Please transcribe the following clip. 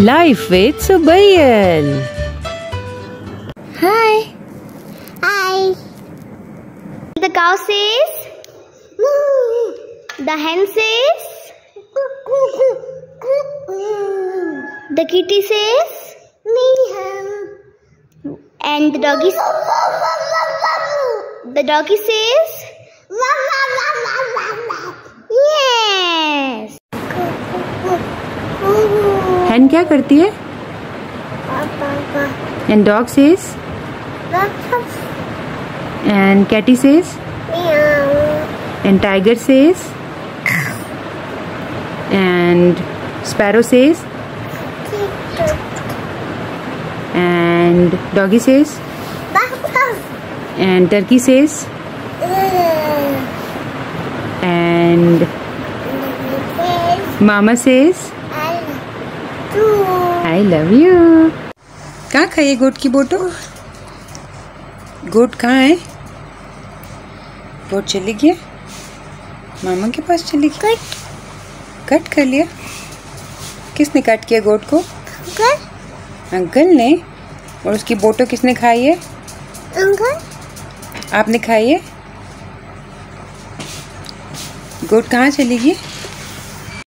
Life with Subayal. Hi. Hi. The cow says moo. The hen says the kitty says meow. And the doggy says yes. Hen क्या करती है? And dog says? And catty says? Meow. And tiger says? And sparrow says? And doggy says? And turkey says? And mama says? I love you. कहाँ खाइए गोट की बोटो? गोट कहाँ है? गोट चली गया? मामा के पास चली गई? कट कर लिया? किसने कट किया गोट को? अंकल ने। और उसकी बोटो किसने खाई है? अंकल। आपने खाई है? गोट कहाँ चली गई?